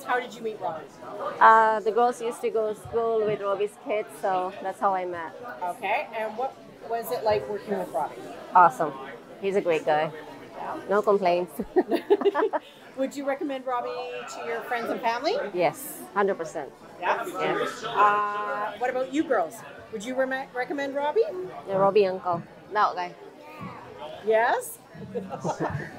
How did you meet Robbie? The girls used to go to school with Robbie's kids, so that's how I met. Okay, and what was it like working with Robbie? Awesome. He's a great guy. No complaints. Would you recommend Robbie to your friends and family? Yes, 100%. Yeah. Yeah. What about you girls? Would you recommend Robbie? The Robbie uncle. That guy. Yes.